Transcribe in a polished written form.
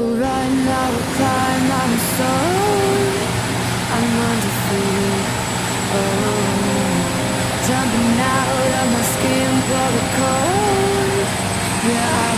run, I will climb, I'm a soul. I'm undefeated. Oh, jumping out of my skin for the cold. Yeah,